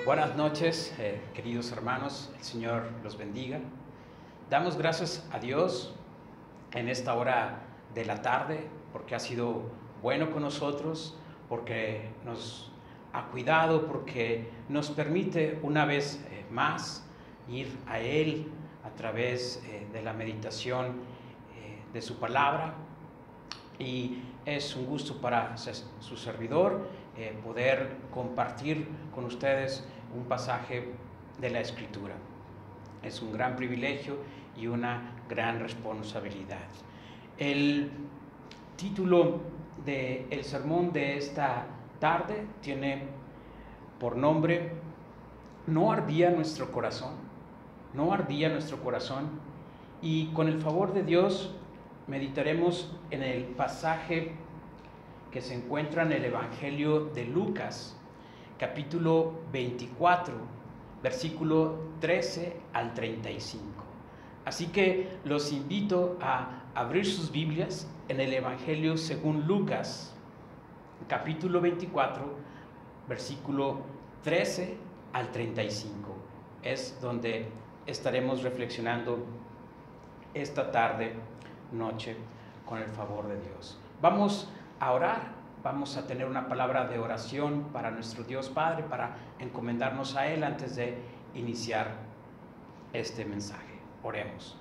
Buenas noches, queridos hermanos, el Señor los bendiga. Damos gracias a Dios en esta hora de la tarde porque ha sido bueno con nosotros, porque nos ha cuidado, porque nos permite una vez más ir a Él a través de la meditación de su palabra. Y es un gusto para su servidor poder compartir con ustedes un pasaje de la Escritura. Es un gran privilegio y una gran responsabilidad. El título del sermón de esta tarde tiene por nombre ¿No ardía nuestro corazón? ¿No ardía nuestro corazón? Y con el favor de Dios meditaremos en el pasaje que se encuentra en el Evangelio de Lucas, capítulo 24, versículo 13 al 35. Así que los invito a abrir sus Biblias en el Evangelio según Lucas, capítulo 24, versículo 13 al 35. Es donde estaremos reflexionando esta tarde, noche, con el favor de Dios. Vamos a orar, vamos a tener una palabra de oración para nuestro Dios Padre, para encomendarnos a Él antes de iniciar este mensaje. Oremos.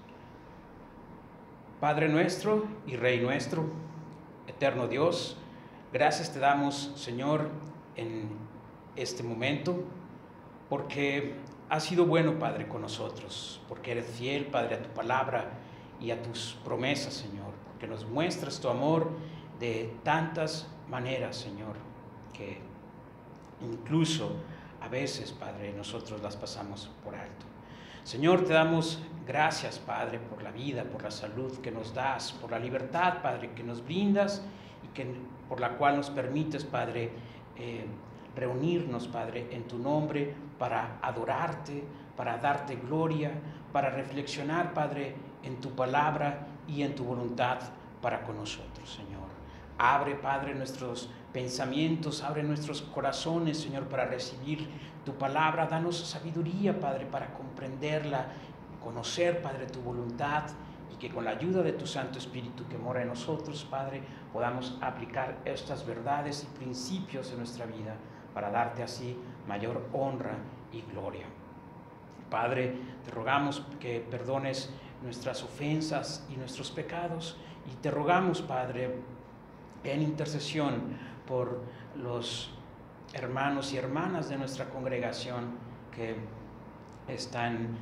Padre nuestro y Rey nuestro, eterno Dios, gracias te damos, Señor, en este momento, porque has sido bueno, Padre, con nosotros, porque eres fiel, Padre, a tu palabra y a tus promesas, Señor, porque nos muestras tu amor de tantas maneras, Señor, que incluso a veces, Padre, nosotros las pasamos por alto. Señor, te damos gracias, Padre, por la vida, por la salud que nos das, por la libertad, Padre, que nos brindas y por la cual nos permites, Padre, reunirnos, Padre, en tu nombre para adorarte, para darte gloria, para reflexionar, Padre, en tu palabra y en tu voluntad para con nosotros, Señor. Abre, Padre, nuestros pensamientos, abre nuestros corazones, Señor, para recibir tu palabra. Danos sabiduría, Padre, para comprenderla, conocer, Padre, tu voluntad, y que con la ayuda de tu Santo Espíritu que mora en nosotros, Padre, podamos aplicar estas verdades y principios en nuestra vida para darte así mayor honra y gloria. Padre, te rogamos que perdones nuestras ofensas y nuestros pecados, y te rogamos, Padre, en intercesión por los hermanos y hermanas de nuestra congregación que están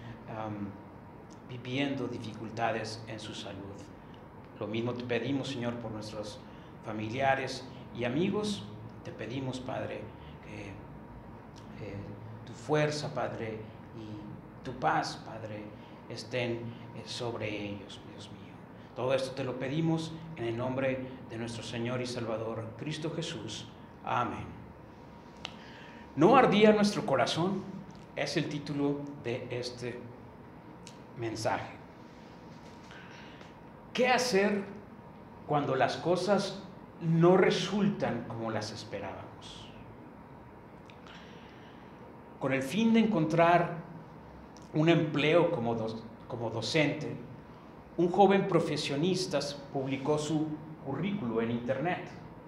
viviendo dificultades en su salud. Lo mismo te pedimos, Señor, por nuestros familiares y amigos. Te pedimos, Padre, que tu fuerza, Padre, y tu paz, Padre, estén sobre ellos, Dios mío. Todo esto te lo pedimos en el nombre de nuestro Señor y Salvador, Cristo Jesús. Amén. ¿No ardía nuestro corazón? Es el título de este mensaje. ¿Qué hacer cuando las cosas no resultan como las esperábamos? Con el fin de encontrar un empleo como docente, un joven profesionista publicó su currículo en internet.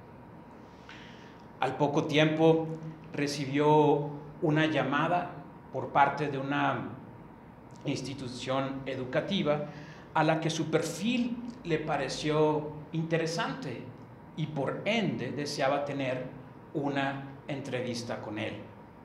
Al poco tiempo recibió una llamada por parte de una institución educativa a la que su perfil le pareció interesante y por ende deseaba tener una entrevista con él.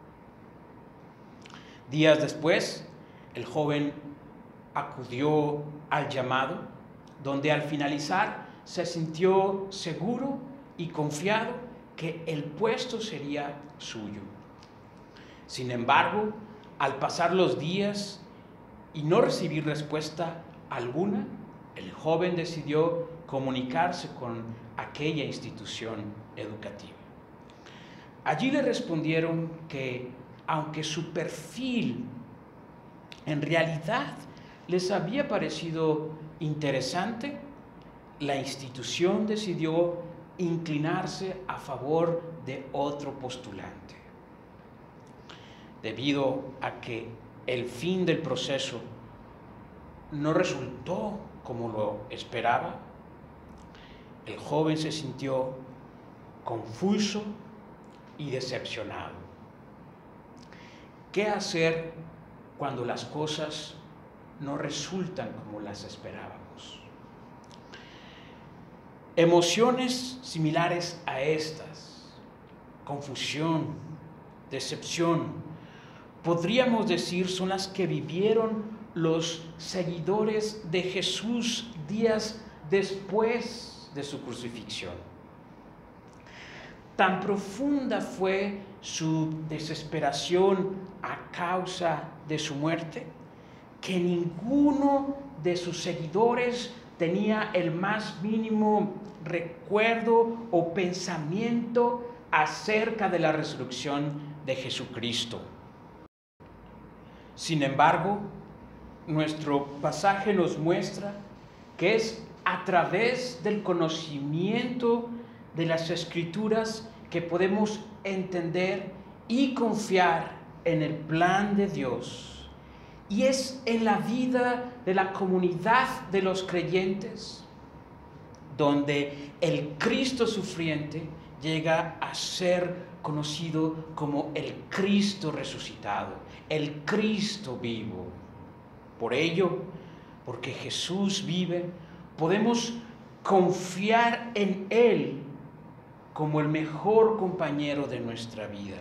Días después, el joven acudió al llamado, donde al finalizar se sintió seguro y confiado que el puesto sería suyo. Sin embargo, al pasar los días y no recibir respuesta alguna, el joven decidió comunicarse con aquella institución educativa. Allí le respondieron que, aunque su perfil en realidad les había parecido interesante, la institución decidió inclinarse a favor de otro postulante. debido a que el fin del proceso no resultó como lo esperaba, el joven se sintió confuso y decepcionado. ¿Qué hacer cuando las cosas no resultan como las esperábamos? Emociones similares a estas, confusión, decepción, podríamos decir son las que vivieron los seguidores de Jesús días después de su crucifixión. Tan profunda fue su desesperación a causa de su muerte que ninguno de sus seguidores tenía el más mínimo recuerdo o pensamiento acerca de la resurrección de Jesucristo. Sin embargo, nuestro pasaje nos muestra que es a través del conocimiento de las Escrituras que podemos entender y confiar en el plan de Dios. Y es en la vida de la comunidad de los creyentes donde el Cristo sufriente llega a ser conocido como el Cristo resucitado, el Cristo vivo. Por ello, porque Jesús vive, podemos confiar en Él como el mejor compañero de nuestra vida.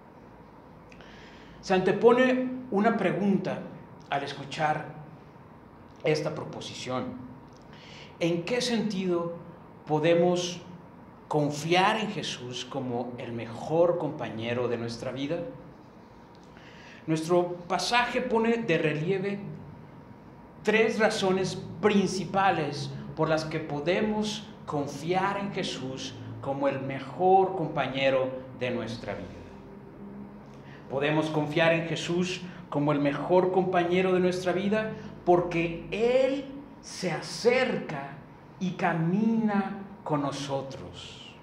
Se antepone una pregunta al escuchar esta proposición. ¿En qué sentido podemos confiar en Jesús como el mejor compañero de nuestra vida? Nuestro pasaje pone de relieve 3 razones principales por las que podemos confiar en Jesús como el mejor compañero de nuestra vida. Podemos confiar en Jesús como el mejor compañero de nuestra vida porque Él se acerca y camina con nosotros.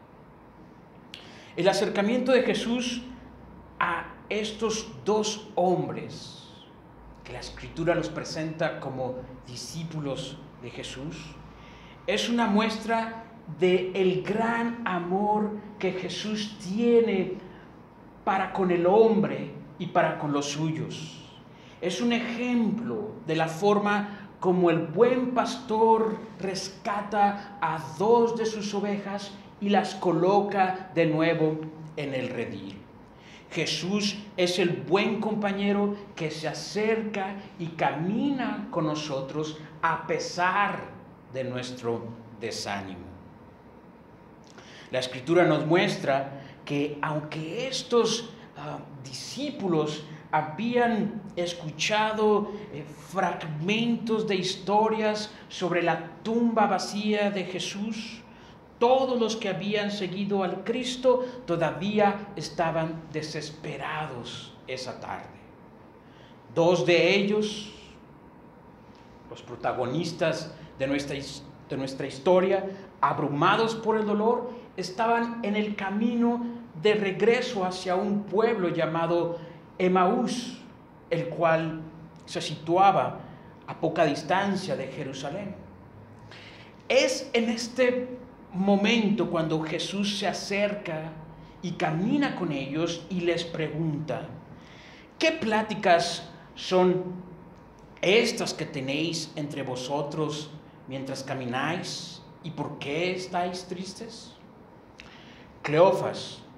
El acercamiento de Jesús a estos 2 hombres, que la Escritura los presenta como discípulos de Jesús, es una muestra del gran amor que Jesús tiene para con el hombre y para con los suyos. Es un ejemplo de la forma como el buen pastor rescata a 2 de sus ovejas y las coloca de nuevo en el redil. Jesús es el buen compañero que se acerca y camina con nosotros a pesar de nuestro desánimo. La Escritura nos muestra que aunque estos discípulos habían escuchado fragmentos de historias sobre la tumba vacía de Jesús, todos los que habían seguido al Cristo todavía estaban desesperados esa tarde. 2 de ellos, los protagonistas de nuestra historia, abrumados por el dolor, estaban en el camino de regreso hacia un pueblo llamado Emaús, el cual se situaba a poca distancia de Jerusalén. Es en este momento cuando Jesús se acerca y camina con ellos y les pregunta: ¿qué pláticas son estas que tenéis entre vosotros mientras camináis? ¿Y por qué estáis tristes? Cleofas,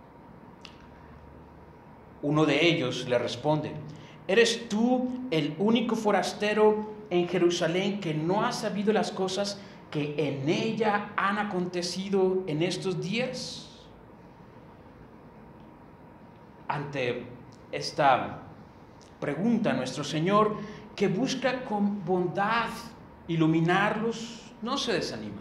uno de ellos, le responde: ¿eres tú el único forastero en Jerusalén que no ha sabido las cosas que en ella han acontecido en estos días? Ante esta pregunta, nuestro Señor, que busca con bondad iluminarlos, no se desanima.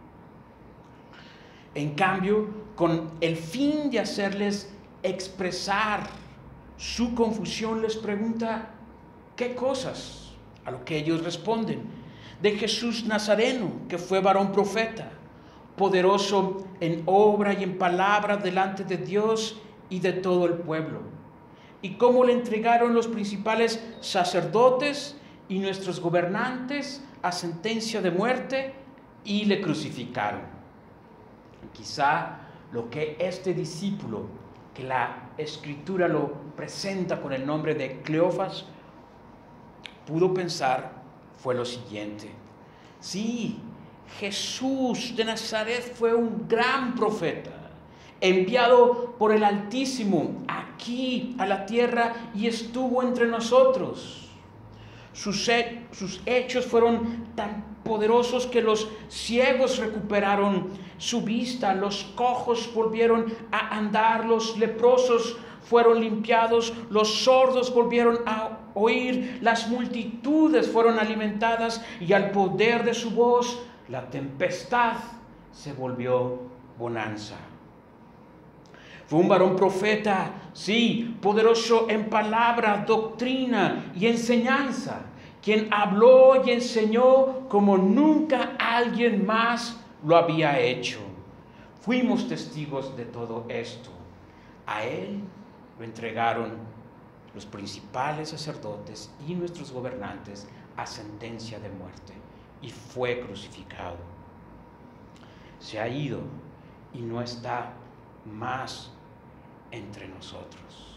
En cambio, con el fin de hacerles expresar su confusión, les pregunta: ¿qué cosas? A lo que ellos responden: de Jesús Nazareno, que fue varón profeta, poderoso en obra y en palabra delante de Dios y de todo el pueblo. y cómo le entregaron los principales sacerdotes y nuestros gobernantes a sentencia de muerte y le crucificaron. Quizá lo que este discípulo, que la Escritura lo presenta con el nombre de Cleofas, pudo pensar fue lo siguiente: sí, Jesús de Nazaret fue un gran profeta, enviado por el Altísimo aquí a la tierra y estuvo entre nosotros. Sus hechos fueron tan poderosos que los ciegos recuperaron su vista, los cojos volvieron a andar, los leprosos fueron limpiados, los sordos volvieron a oír, las multitudes fueron alimentadas y al poder de su voz la tempestad se volvió bonanza. Fue un varón profeta, sí, poderoso en palabra, doctrina y enseñanza, quien habló y enseñó como nunca alguien más lo había hecho. Fuimos testigos de todo esto. A él lo entregaron los principales sacerdotes y nuestros gobernantes a sentencia de muerte y fue crucificado. Se ha ido y no está más entre nosotros.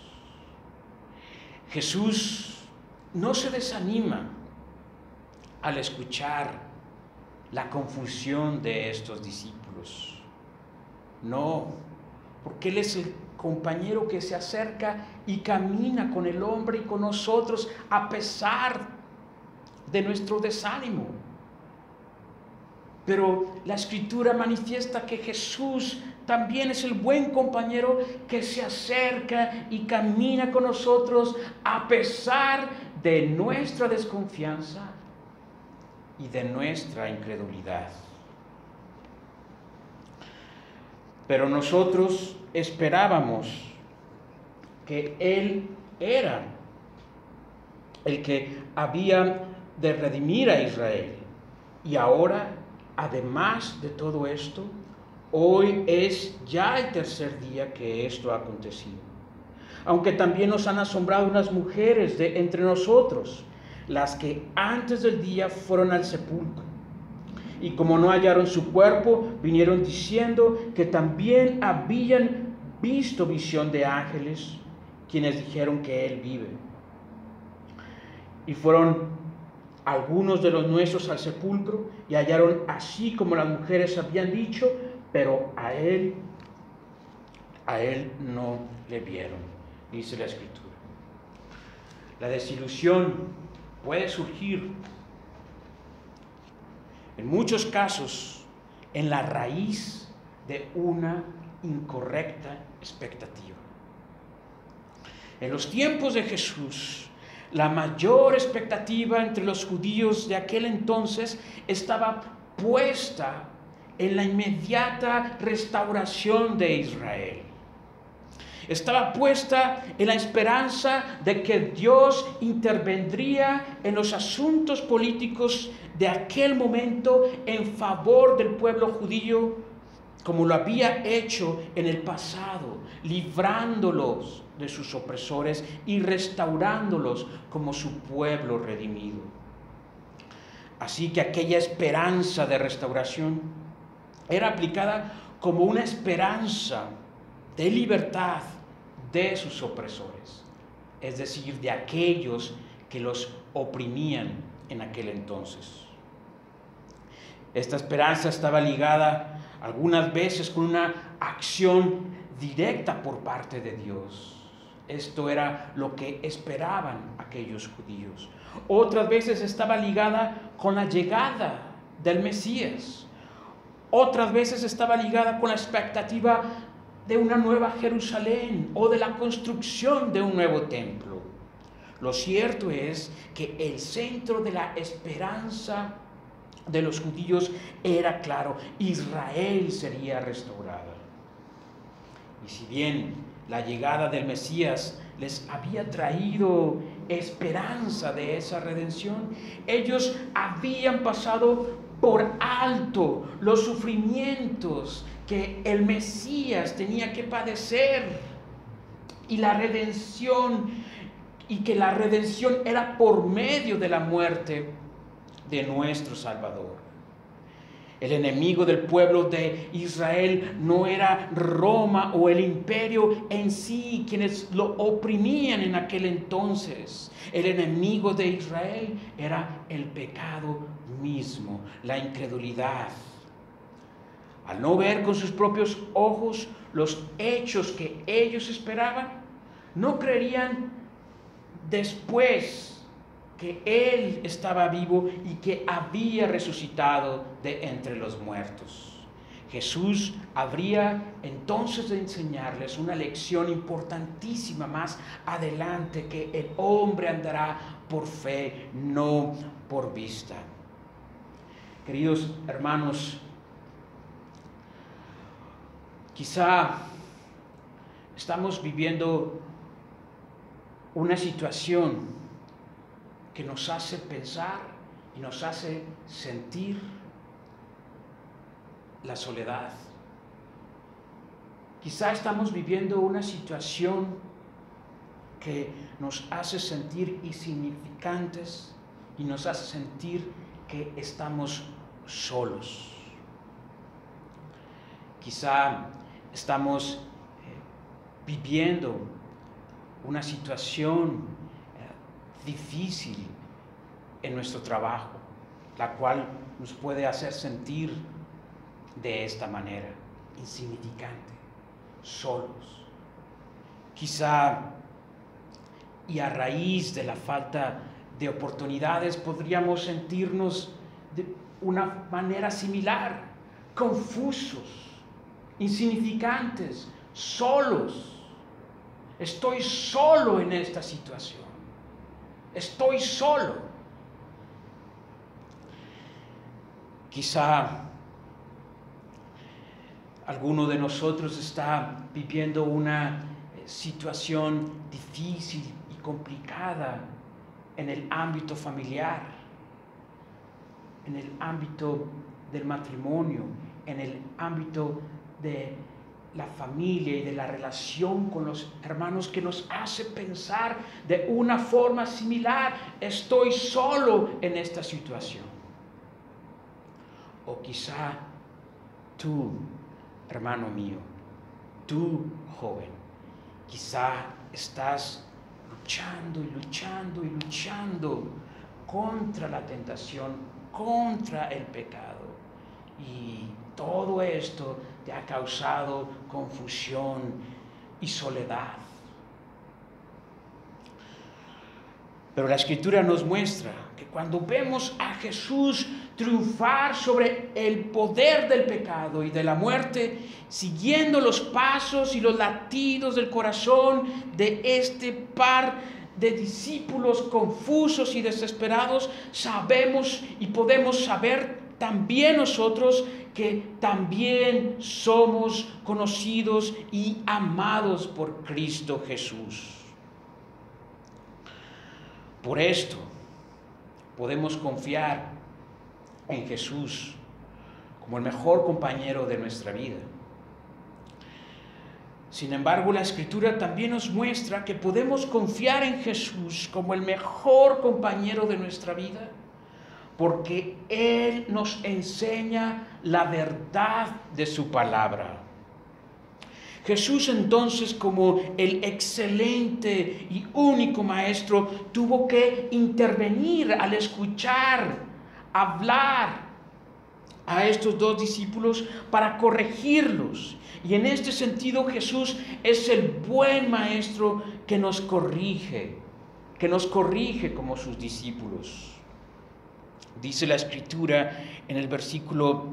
Jesús no se desanima al escuchar la confusión de estos discípulos. No, porque Él es el compañero que se acerca y camina con el hombre y con nosotros a pesar de nuestro desánimo. Pero la Escritura manifiesta que Jesús también es el buen compañero que se acerca y camina con nosotros a pesar de nuestra desconfianza y de nuestra incredulidad. Pero nosotros esperábamos que Él era el que había de redimir a Israel. Y ahora, además de todo esto, hoy es ya el tercer día que esto ha acontecido. Aunque también nos han asombrado unas mujeres de entre nosotros, las que antes del día fueron al sepulcro. Y como no hallaron su cuerpo, vinieron diciendo que también habían visto visión de ángeles, quienes dijeron que Él vive. Y fueron algunos de los nuestros al sepulcro y hallaron así como las mujeres habían dicho, pero a él no le vieron, dice la Escritura. La desilusión puede surgir en muchos casos en la raíz de una incorrecta expectativa. En los tiempos de Jesús, la mayor expectativa entre los judíos de aquel entonces estaba puesta en la inmediata restauración de Israel. Estaba puesta en la esperanza de que Dios intervendría en los asuntos políticos de aquel momento en favor del pueblo judío, como lo había hecho en el pasado, librándolos de sus opresores y restaurándolos como su pueblo redimido. Así que aquella esperanza de restauración era aplicada como una esperanza de libertad de sus opresores, es decir, de aquellos que los oprimían en aquel entonces. Esta esperanza estaba ligada algunas veces con una acción directa por parte de Dios. Esto era lo que esperaban aquellos judíos. Otras veces estaba ligada con la llegada del Mesías. Otras veces estaba ligada con la expectativa de una nueva Jerusalén o de la construcción de un nuevo templo. Lo cierto es que el centro de la esperanza de los judíos era claro: Israel sería restaurada. Y si bien la llegada del Mesías les había traído esperanza de esa redención, ellos habían pasado por alto los sufrimientos que el Mesías tenía que padecer y la redención, y que la redención era por medio de la muerte de nuestro Salvador. El enemigo del pueblo de Israel no era Roma o el imperio en sí quienes lo oprimían en aquel entonces. El enemigo de Israel era el pecado mismo, la incredulidad. Al no ver con sus propios ojos los hechos que ellos esperaban, no creerían después que Él estaba vivo y que había resucitado de entre los muertos. Jesús habría entonces de enseñarles una lección importantísima más adelante, que el hombre andará por fe, no por vista. Queridos hermanos, quizá estamos viviendo una situación que nos hace pensar y nos hace sentir la soledad. Quizá estamos viviendo una situación que nos hace sentir insignificantes y nos hace sentir que estamos solos. Quizá estamos viviendo una situación difícil en nuestro trabajo, la cual nos puede hacer sentir de esta manera, insignificante, solos. Quizá, y a raíz de la falta de oportunidades, podríamos sentirnos de una manera similar, confusos, insignificantes, solos. Estoy solo en esta situación. Estoy solo. Quizá alguno de nosotros está viviendo una situación difícil y complicada en el ámbito familiar, en el ámbito del matrimonio, en el ámbito de la familia y de la relación con los hermanos, que nos hace pensar de una forma similar: estoy solo en esta situación. O quizá tú, hermano mío, tú, joven, quizá estás luchando y luchando y luchando contra la tentación, contra el pecado, y todo esto te ha causado confusión y soledad. Pero la Escritura nos muestra que cuando vemos a Jesús triunfar sobre el poder del pecado y de la muerte, siguiendo los pasos y los latidos del corazón de este par de discípulos confusos y desesperados, sabemos y podemos saber también nosotros que también somos conocidos y amados por Cristo Jesús. Por esto podemos confiar en Jesús como el mejor compañero de nuestra vida. Sin embargo, la Escritura también nos muestra que podemos confiar en Jesús como el mejor compañero de nuestra vida, porque Él nos enseña la verdad de su palabra. Jesús entonces, como el excelente y único maestro, tuvo que intervenir al escuchar, hablar a estos dos discípulos para corregirlos. Y en este sentido Jesús es el buen maestro que nos corrige como sus discípulos. Dice la Escritura en el versículo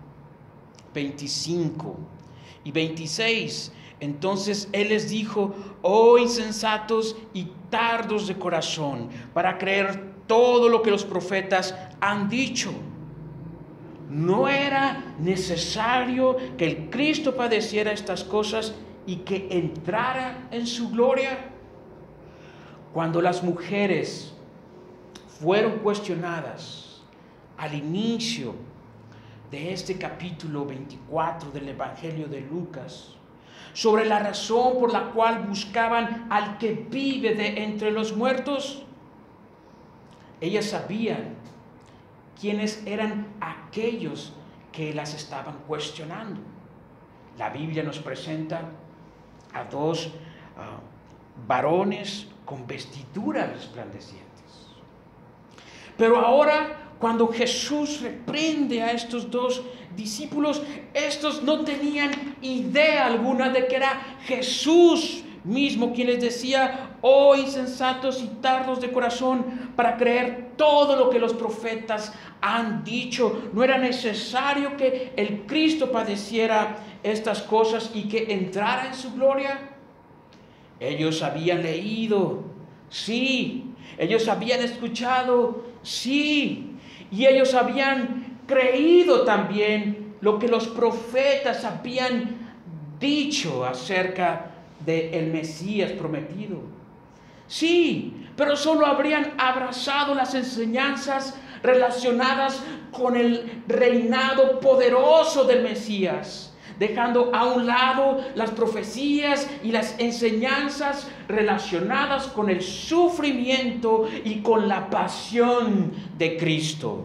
25 y 26. Entonces Él les dijo: oh insensatos y tardos de corazón, para creer todo lo que los profetas han dicho. ¿No era necesario que el Cristo padeciera estas cosas y que entrara en su gloria? Cuando las mujeres fueron cuestionadas al inicio de este capítulo 24 del Evangelio de Lucas, sobre la razón por la cual buscaban al que vive de entre los muertos. Ellas sabían quiénes eran aquellos que las estaban cuestionando. La Biblia nos presenta a dos varones con vestiduras resplandecientes. Pero ahora, cuando Jesús reprende a estos dos discípulos, estos no tenían idea alguna de que era Jesús mismo quien les decía: oh insensatos y tardos de corazón para creer todo lo que los profetas han dicho. ¿No era necesario que el Cristo padeciera estas cosas y que entrara en su gloria? Ellos habían leído, sí. Ellos habían escuchado, sí. Y ellos habían creído también lo que los profetas habían dicho acerca del Mesías prometido. Sí, pero solo habrían abrazado las enseñanzas relacionadas con el reinado poderoso del Mesías, dejando a un lado las profecías y las enseñanzas relacionadas con el sufrimiento y con la pasión de Cristo.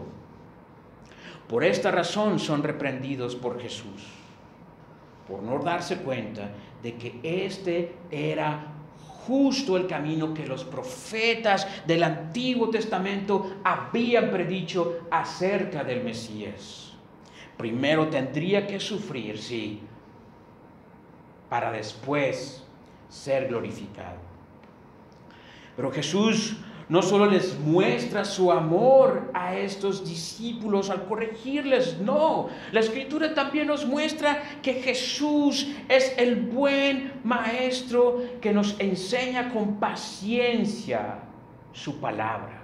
Por esta razón son reprendidos por Jesús, por no darse cuenta de que este era justo el camino que los profetas del Antiguo Testamento habían predicho acerca del Mesías. Primero tendría que sufrir, sí, para después ser glorificado. Pero Jesús no solo les muestra su amor a estos discípulos al corregirles, no. La Escritura también nos muestra que Jesús es el buen maestro que nos enseña con paciencia su palabra.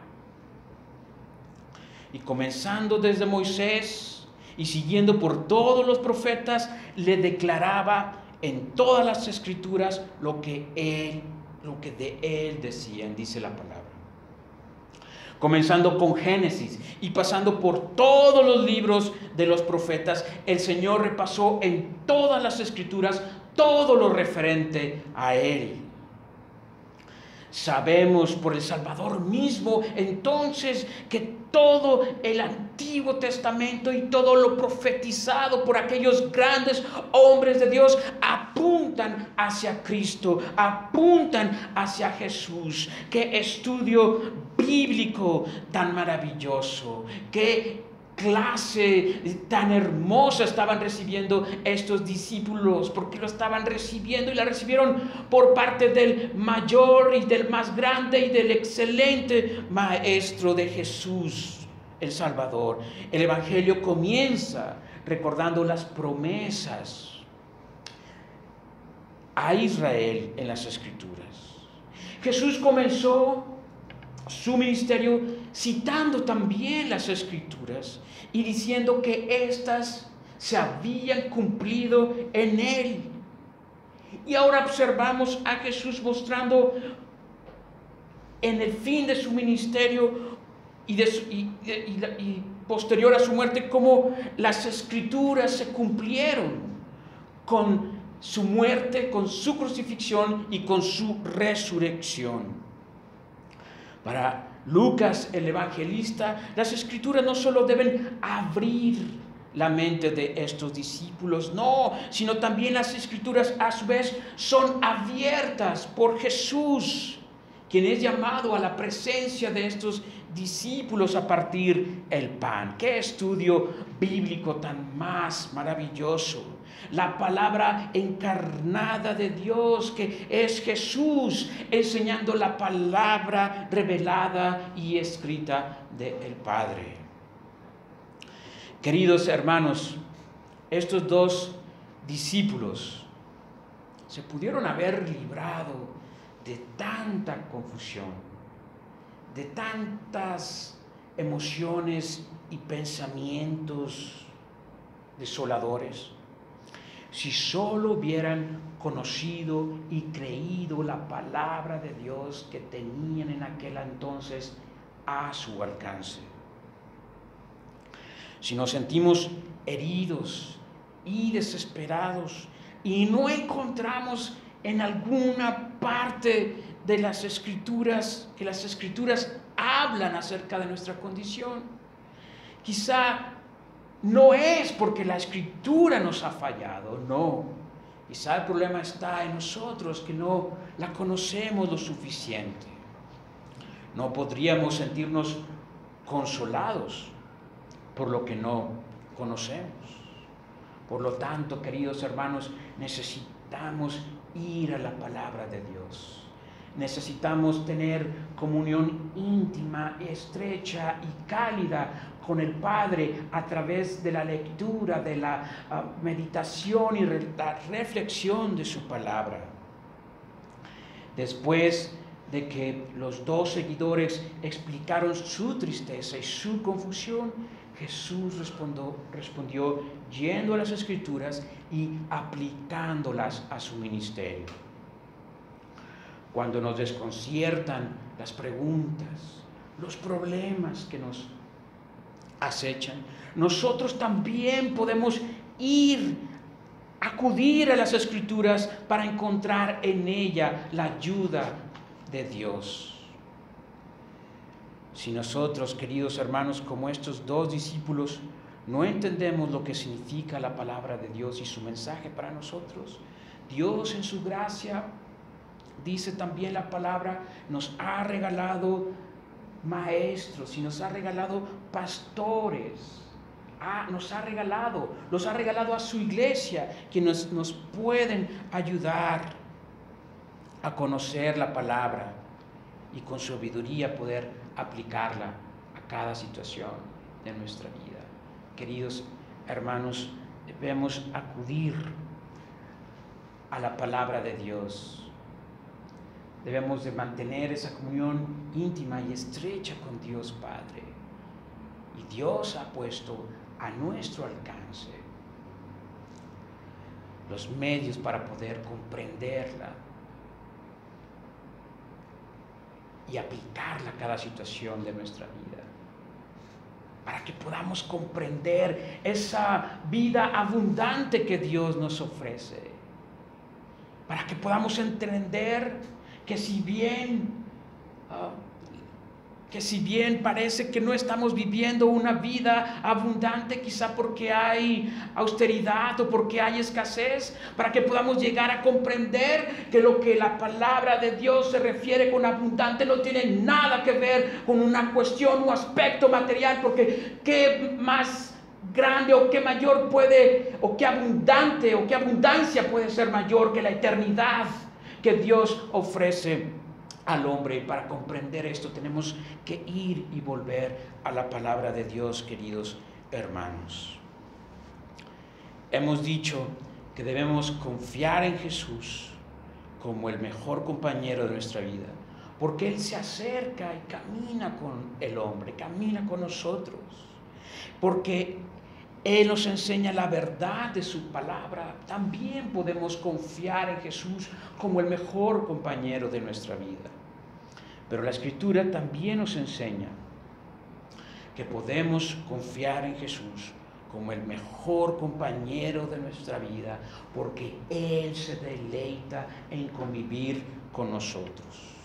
Y comenzando desde Moisés y siguiendo por todos los profetas, le declaraba en todas las Escrituras lo que de él decían, dice la palabra. Comenzando con Génesis y pasando por todos los libros de los profetas, el Señor repasó en todas las Escrituras todo lo referente a Él. Sabemos por el Salvador mismo entonces que todo el Antiguo Testamento y todo lo profetizado por aquellos grandes hombres de Dios apuntan hacia Cristo, apuntan hacia Jesús. Qué estudio bíblico tan maravilloso, qué clase tan hermosa estaban recibiendo estos discípulos, porque lo estaban recibiendo y la recibieron por parte del mayor y del más grande y del excelente maestro de Jesús, el Salvador. El Evangelio comienza recordando las promesas a Israel en las Escrituras. Jesús comenzó su ministerio citando también las Escrituras y diciendo que éstas se habían cumplido en Él. Y ahora observamos a Jesús mostrando en el fin de su ministerio y posterior a su muerte cómo las Escrituras se cumplieron con su muerte, con su crucifixión y con su resurrección. Para Lucas, el evangelista, las Escrituras no solo deben abrir la mente de estos discípulos, no, sino también las Escrituras a su vez son abiertas por Jesús, quien es llamado a la presencia de estos discípulos a partir el pan. ¡Qué estudio bíblico tan más maravilloso! La palabra encarnada de Dios, que es Jesús, enseñando la palabra revelada y escrita del Padre. Queridos hermanos, estos dos discípulos se pudieron haber librado de tanta confusión, de tantas emociones y pensamientos desoladores, si solo hubieran conocido y creído la palabra de Dios que tenían en aquel entonces a su alcance. Si nos sentimos heridos y desesperados, y no encontramos en alguna parte de las Escrituras que las Escrituras hablan acerca de nuestra condición. Quizá no es porque la Escritura nos ha fallado, no. Quizá el problema está en nosotros, que no la conocemos lo suficiente. No podríamos sentirnos consolados por lo que no conocemos. Por lo tanto, queridos hermanos, necesitamos ir a la palabra de Dios. Necesitamos tener comunión íntima, estrecha y cálida con el Padre a través de la lectura, de la meditación y la reflexión de su palabra. Después de que los dos seguidores explicaron su tristeza y su confusión, Jesús respondió yendo a las Escrituras y aplicándolas a su ministerio. Cuando nos desconciertan las preguntas, los problemas que nos acechan, nosotros también podemos acudir a las Escrituras para encontrar en ella la ayuda de Dios. Si nosotros, queridos hermanos, como estos dos discípulos, no entendemos lo que significa la palabra de Dios y su mensaje para nosotros, Dios en su gracia, dice también la palabra, nos ha regalado maestros y nos ha regalado pastores. Los ha regalado a su iglesia, que nos pueden ayudar a conocer la palabra y con sabiduría poder aplicarla a cada situación de nuestra vida. Queridos hermanos, debemos acudir a la palabra de Dios. Debemos de mantener esa comunión íntima y estrecha con Dios Padre. Y Dios ha puesto a nuestro alcance los medios para poder comprenderla y aplicarla a cada situación de nuestra vida, para que podamos comprender esa vida abundante que Dios nos ofrece, para que podamos entender que si bien parece que no estamos viviendo una vida abundante, quizá porque hay austeridad o porque hay escasez, para que podamos llegar a comprender que lo que la palabra de Dios se refiere con abundante no tiene nada que ver con una cuestión o aspecto material, porque qué más grande o qué mayor puede, o qué abundante o qué abundancia puede ser mayor que la eternidad que Dios ofrece al hombre. Y para comprender esto tenemos que ir y volver a la palabra de Dios, queridos hermanos. Hemos dicho que debemos confiar en Jesús como el mejor compañero de nuestra vida, porque Él se acerca y camina con el hombre, camina con nosotros, porque Él nos enseña la verdad de su palabra. También podemos confiar en Jesús como el mejor compañero de nuestra vida. Pero la Escritura también nos enseña que podemos confiar en Jesús como el mejor compañero de nuestra vida, porque Él se deleita en convivir con nosotros.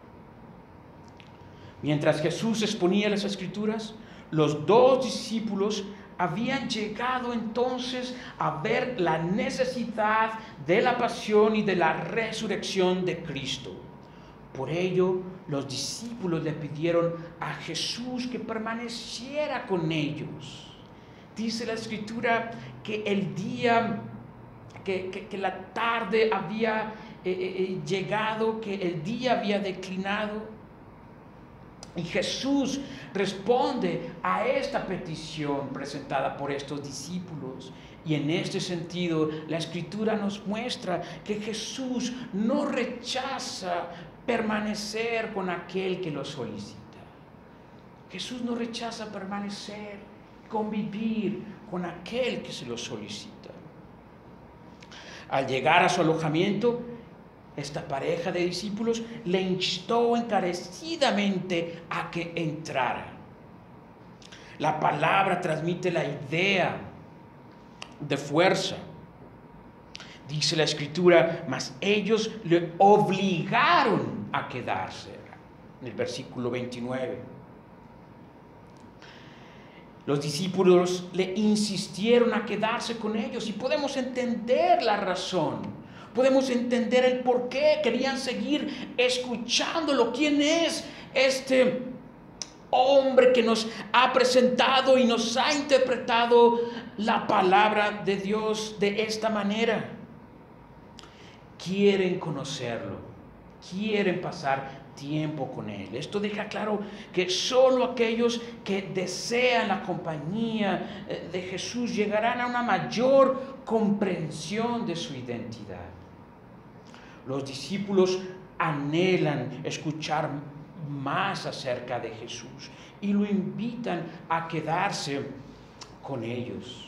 Mientras Jesús exponía las Escrituras, los dos discípulos habían llegado entonces a ver la necesidad de la pasión y de la resurrección de Cristo. Por ello, los discípulos le pidieron a Jesús que permaneciera con ellos. Dice la Escritura que el día, que la tarde había llegado, que el día había declinado. Y Jesús responde a esta petición presentada por estos discípulos. Y en este sentido, la Escritura nos muestra que Jesús no rechaza permanecer con aquel que lo solicita. Jesús no rechaza permanecer, convivir con aquel que se lo solicita. Al llegar a su alojamiento, esta pareja de discípulos le instó encarecidamente a que entrara. La palabra transmite la idea de fuerza. Dice la Escritura, mas ellos le obligaron a quedarse. En el versículo 29. Los discípulos le insistieron a quedarse con ellos y podemos entender la razón. Podemos entender el por qué querían seguir escuchándolo. ¿Quién es este hombre que nos ha presentado y nos ha interpretado la palabra de Dios de esta manera? Quieren conocerlo, quieren pasar tiempo con Él. Esto deja claro que solo aquellos que desean la compañía de Jesús llegarán a una mayor comprensión de su identidad. Los discípulos anhelan escuchar más acerca de Jesús y lo invitan a quedarse con ellos.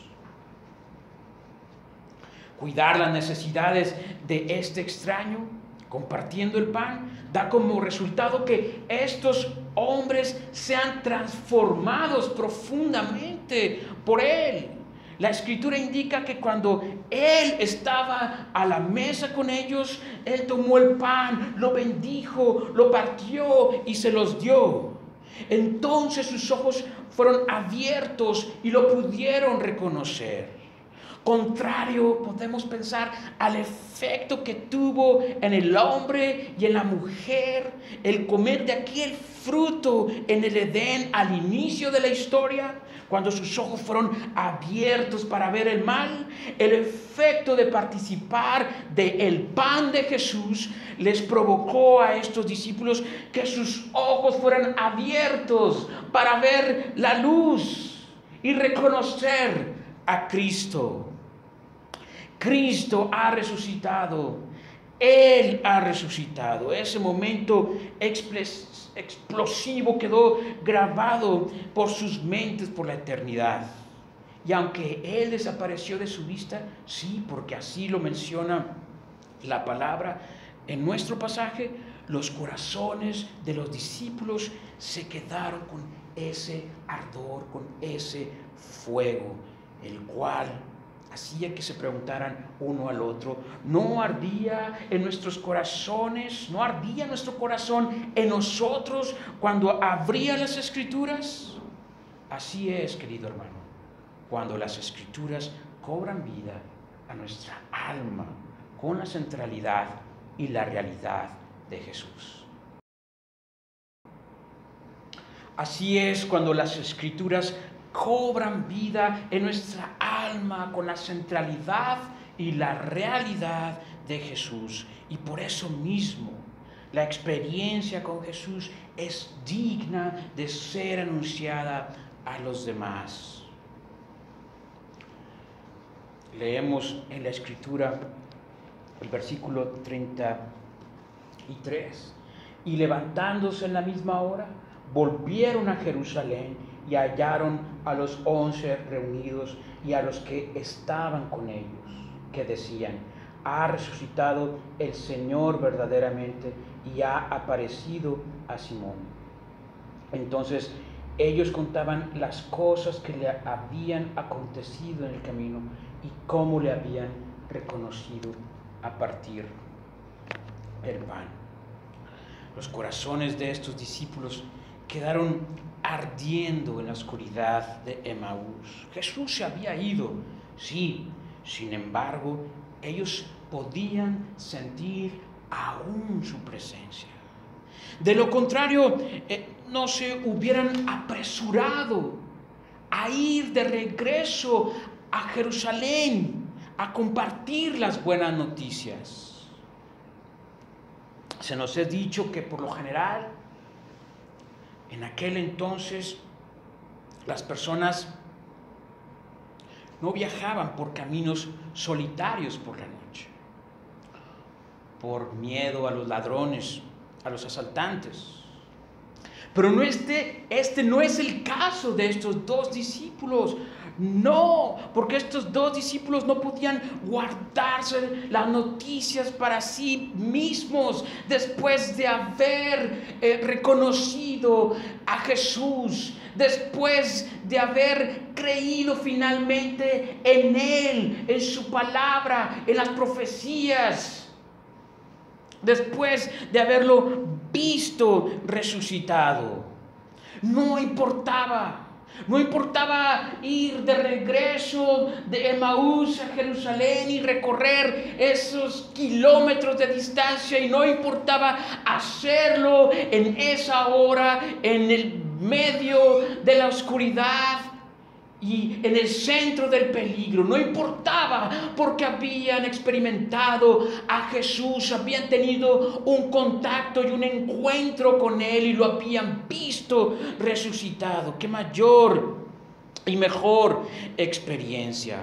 Cuidar las necesidades de este extraño, compartiendo el pan, da como resultado que estos hombres sean transformados profundamente por Él. La Escritura indica que cuando Él estaba a la mesa con ellos, Él tomó el pan, lo bendijo, lo partió y se los dio. Entonces sus ojos fueron abiertos y lo pudieron reconocer. Contrario, podemos pensar al efecto que tuvo en el hombre y en la mujer el comer de aquel fruto en el Edén al inicio de la historia, cuando sus ojos fueron abiertos para ver el mal. El efecto de participar del pan de Jesús les provocó a estos discípulos que sus ojos fueran abiertos para ver la luz y reconocer a Cristo. Cristo ha resucitado. Él ha resucitado. Ese momento explosivo quedó grabado por sus mentes por la eternidad. Y aunque Él desapareció de su vista, sí, porque así lo menciona la palabra en nuestro pasaje, los corazones de los discípulos se quedaron con ese ardor, con ese fuego, el cual hacía que se preguntaran uno al otro: ¿no ardía en nuestros corazones? ¿No ardía nuestro corazón en nosotros cuando abría las Escrituras? Así es, querido hermano, cuando las Escrituras cobran vida a nuestra alma con la centralidad y la realidad de Jesús. Así es cuando las Escrituras cobran vida en nuestra alma con la centralidad y la realidad de Jesús. Y por eso mismo la experiencia con Jesús es digna de ser anunciada a los demás. Leemos en la Escritura el versículo 33. Y levantándose en la misma hora, volvieron a Jerusalén y hallaron a los 11 reunidos y a los que estaban con ellos, que decían: ha resucitado el Señor verdaderamente y ha aparecido a Simón. Entonces ellos contaban las cosas que le habían acontecido en el camino y cómo le habían reconocido a partir el pan. Los corazones de estos discípulos quedaron ardiendo en la oscuridad de Emaús. Jesús se había ido, sí, sin embargo, ellos podían sentir aún su presencia. De lo contrario, no se hubieran apresurado a ir de regreso a Jerusalén a compartir las buenas noticias. Se nos ha dicho que por lo general, en aquel entonces, las personas no viajaban por caminos solitarios por la noche, por miedo a los ladrones, a los asaltantes. Pero no este no es el caso de estos dos discípulos. No, porque estos dos discípulos no podían guardarse las noticias para sí mismos después de haber reconocido a Jesús, después de haber creído finalmente en Él, en su palabra, en las profecías, después de haberlo visto resucitado. No importaba ir de regreso de Emaús a Jerusalén y recorrer esos kilómetros de distancia, y no importaba hacerlo en esa hora, en el medio de la oscuridad y en el centro del peligro. No importaba, porque habían experimentado a Jesús, habían tenido un contacto y un encuentro con Él y lo habían visto resucitado. ¡Qué mayor y mejor experiencia!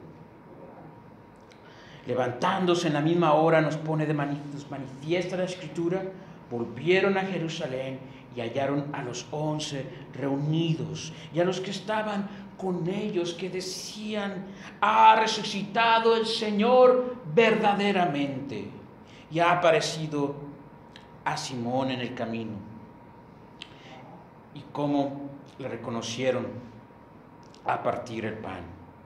Levantándose en la misma hora, nos manifiesta la Escritura, volvieron a Jerusalén y hallaron a los 11 reunidos y a los que estaban con ellos, que decían: ha resucitado el Señor verdaderamente y ha aparecido a Simón en el camino. Y cómo le reconocieron a partir el pan.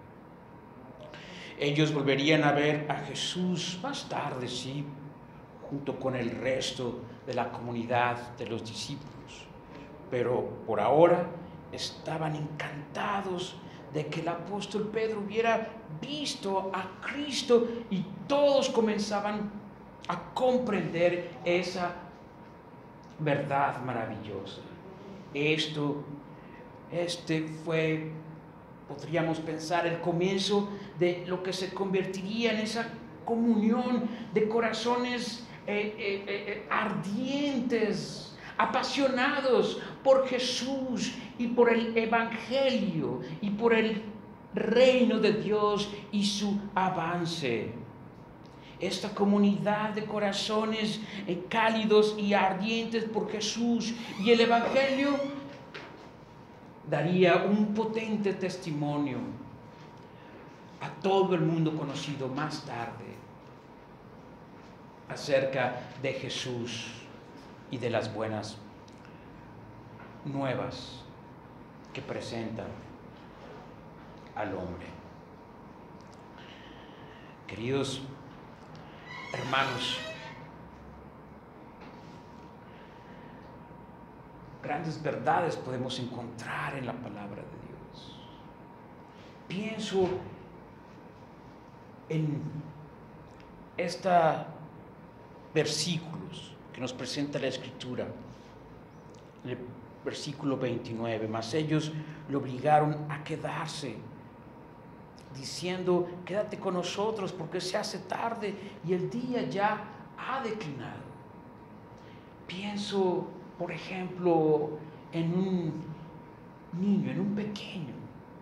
Ellos volverían a ver a Jesús más tarde, sí, junto con el resto de la comunidad de los discípulos, pero por ahora estaban encantados de que el apóstol Pedro hubiera visto a Cristo, y todos comenzaban a comprender esa verdad maravillosa. Este fue, podríamos pensar, el comienzo de lo que se convertiría en esa comunión de corazones ardientes, apasionados por Jesús y por el Evangelio y por el reino de Dios y su avance. Esta comunidad de corazones cálidos y ardientes por Jesús y el Evangelio daría un potente testimonio a todo el mundo conocido más tarde acerca de Jesús y de las buenas nuevas que presenta al hombre. Queridos hermanos, grandes verdades podemos encontrar en la palabra de Dios. Pienso en estos versículos que nos presenta la Escritura. En el versículo 29, mas ellos le obligaron a quedarse, diciendo: quédate con nosotros, porque se hace tarde y el día ya ha declinado. Pienso, por ejemplo, en un niño, en un pequeño,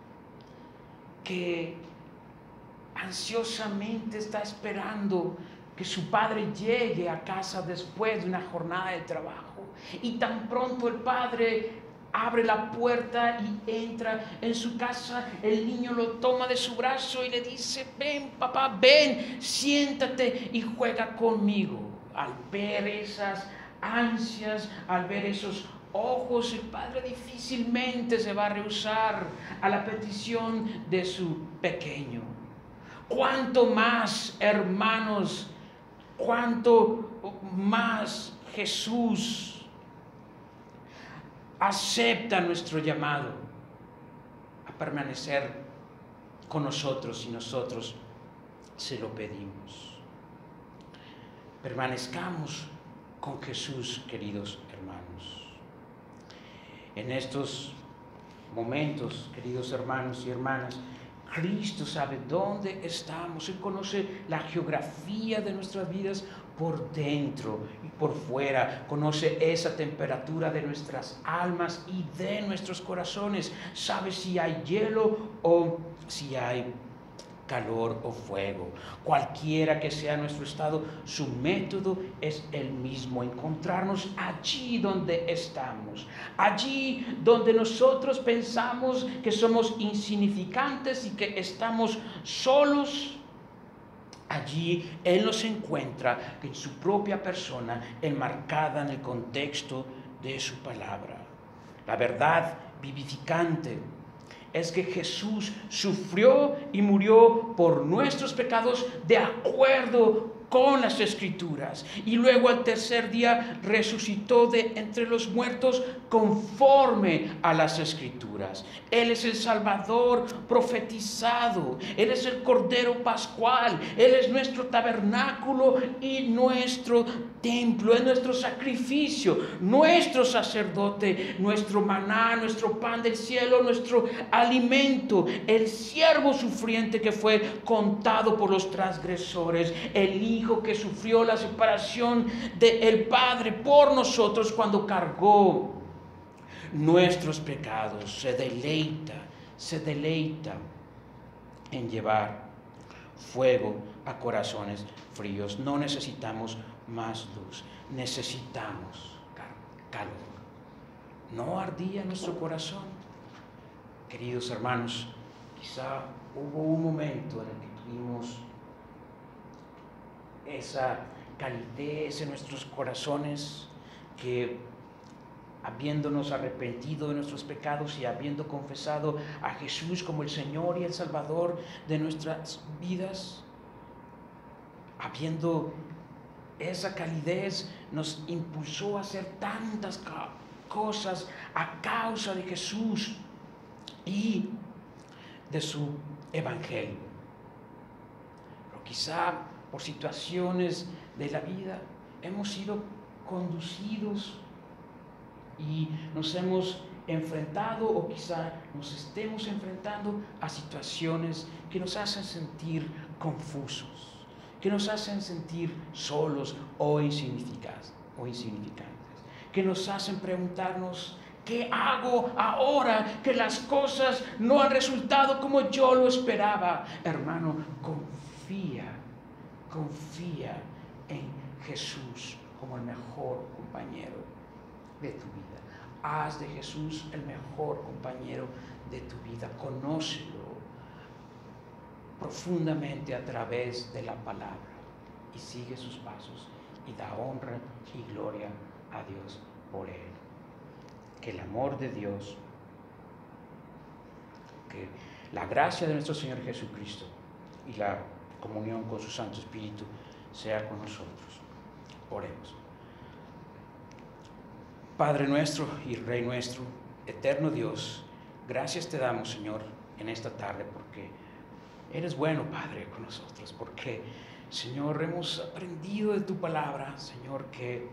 que ansiosamente está esperando que su padre llegue a casa después de una jornada de trabajo. Y tan pronto el padre abre la puerta y entra en su casa, el niño lo toma de su brazo y le dice: ven papá, ven, siéntate y juega conmigo. Al ver esas ansias, al ver esos ojos, el padre difícilmente se va a rehusar a la petición de su pequeño. Cuánto más, hermanos, cuánto más Jesús acepta nuestro llamado a permanecer con nosotros si nosotros se lo pedimos. Permanezcamos con Jesús, queridos hermanos. En estos momentos, queridos hermanos y hermanas, Cristo sabe dónde estamos. Él conoce la geografía de nuestras vidas por dentro y por fuera. Conoce esa temperatura de nuestras almas y de nuestros corazones. Sabe si hay hielo o si hay calor o fuego. Cualquiera que sea nuestro estado, su método es el mismo: encontrarnos allí donde estamos, allí donde nosotros pensamos que somos insignificantes y que estamos solos. Allí Él nos encuentra en su propia persona, enmarcada en el contexto de su palabra. La verdad vivificante es que Jesús sufrió y murió por nuestros pecados de acuerdo con las Escrituras, y luego al tercer día resucitó de entre los muertos conforme a las Escrituras. Él es el Salvador profetizado, Él es el Cordero Pascual, Él es nuestro tabernáculo y nuestro templo, es nuestro sacrificio, nuestro sacerdote, nuestro maná, nuestro pan del cielo, nuestro alimento, el siervo sufriente que fue contado por los transgresores, el Hijo que sufrió la separación del Padre por nosotros cuando cargó nuestros pecados. Se deleita en llevar fuego a corazones fríos. No necesitamos más luz, necesitamos calor. ¿No ardía nuestro corazón? Queridos hermanos, quizá hubo un momento en el que tuvimos esa calidez en nuestros corazones, que habiéndonos arrepentido de nuestros pecados y habiendo confesado a Jesús como el Señor y el Salvador de nuestras vidas, habiendo esa calidez, nos impulsó a hacer tantas cosas a causa de Jesús y de su evangelio. Pero quizá por situaciones de la vida hemos sido conducidos y nos hemos enfrentado, o quizá nos estemos enfrentando a situaciones que nos hacen sentir confusos, que nos hacen sentir solos o insignificantes, que nos hacen preguntarnos: ¿qué hago ahora que las cosas no han resultado como yo lo esperaba? Hermano, confía en Jesús como el mejor compañero de tu vida. Haz de Jesús el mejor compañero de tu vida. Conócelo profundamente a través de la palabra y sigue sus pasos y da honra y gloria a Dios por él. Que el amor de Dios, que la gracia de nuestro Señor Jesucristo y la comunión con su Santo Espíritu sea con nosotros. Oremos. Padre nuestro y Rey nuestro, eterno Dios, gracias te damos, Señor, en esta tarde, porque eres bueno, Padre, con nosotros, porque, Señor, hemos aprendido de tu palabra, Señor, que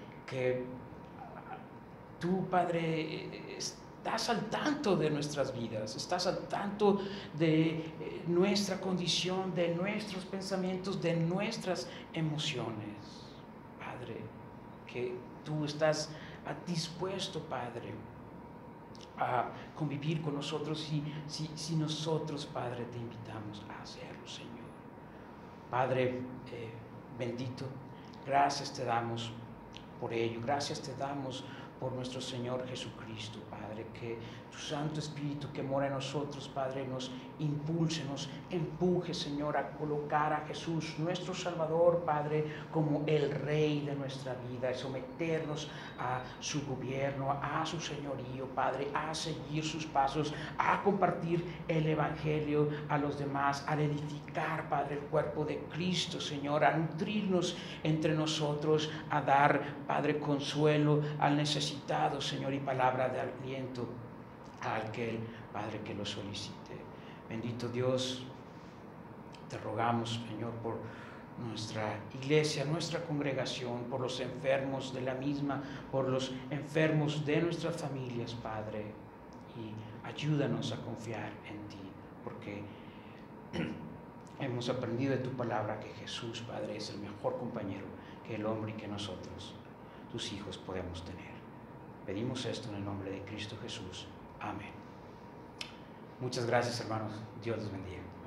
tú, Padre, estás al tanto de nuestras vidas, estás al tanto de nuestra condición, de nuestros pensamientos, de nuestras emociones. Padre, que tú estás dispuesto, Padre, a convivir con nosotros si nosotros, Padre, te invitamos a hacerlo, Señor. Padre bendito, gracias te damos por ello, gracias te damos por nuestro Señor Jesucristo, Padre, que tu Santo Espíritu que mora en nosotros, Padre, nos impulse, nos empuje, Señor, a colocar a Jesús, nuestro Salvador, Padre, como el Rey de nuestra vida, y someternos a su gobierno, a su señorío, Padre, a seguir sus pasos, a compartir el Evangelio a los demás, a edificar, Padre, el cuerpo de Cristo, Señor, a nutrirnos entre nosotros, a dar, Padre, consuelo al necesitado, Señor, y palabra de aliento a aquel, Padre, que lo solicite. Bendito Dios, te rogamos, Señor, por nuestra iglesia, nuestra congregación, por los enfermos de la misma, por los enfermos de nuestras familias, Padre, y ayúdanos a confiar en ti, porque hemos aprendido de tu palabra que Jesús, Padre, es el mejor compañero que el hombre y que nosotros, tus hijos, podemos tener. Pedimos esto en el nombre de Cristo Jesús. Amén. Muchas gracias, hermanos. Dios los bendiga.